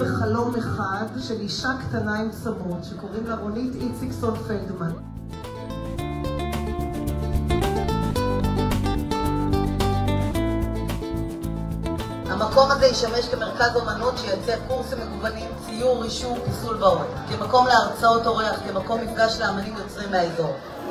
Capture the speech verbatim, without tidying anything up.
בחלום אחד של אישה קטנה עם צמות שקוראים לה רונית איציקסון פלדמן. המקום הזה ישמש כמרכז אומנות שייצר קורסים מגוונים, ציור, רישום, פיסול ועוד. כמקום להרצאות אורח, כמקום מפגש לאמנים יוצרים מהאזור.